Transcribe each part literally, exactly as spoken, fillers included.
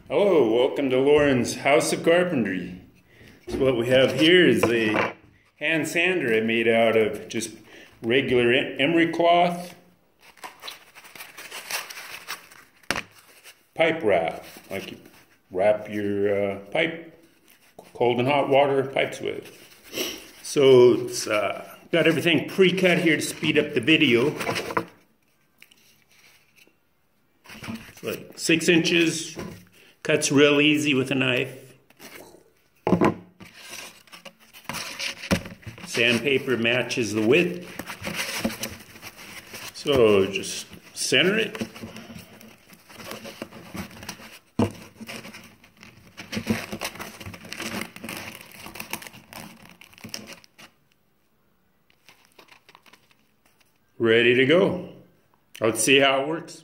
Hello, welcome to Lauren's House of Carpentry. So what we have here is a hand sander I made out of just regular emery cloth, pipe wrap, like you wrap your uh, pipe, cold and hot water pipes with. So it's uh, got everything pre-cut here to speed up the video. It's like six inches. Cuts real easy with a knife. Sandpaper matches the width. So just center it. Ready to go. Let's see how it works.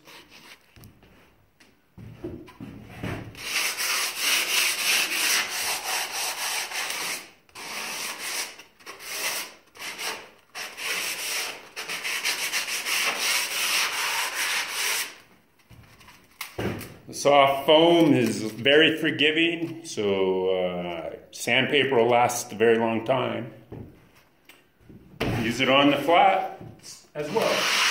The soft foam is very forgiving, so uh, sandpaper will last a very long time. Use it on the flat as well.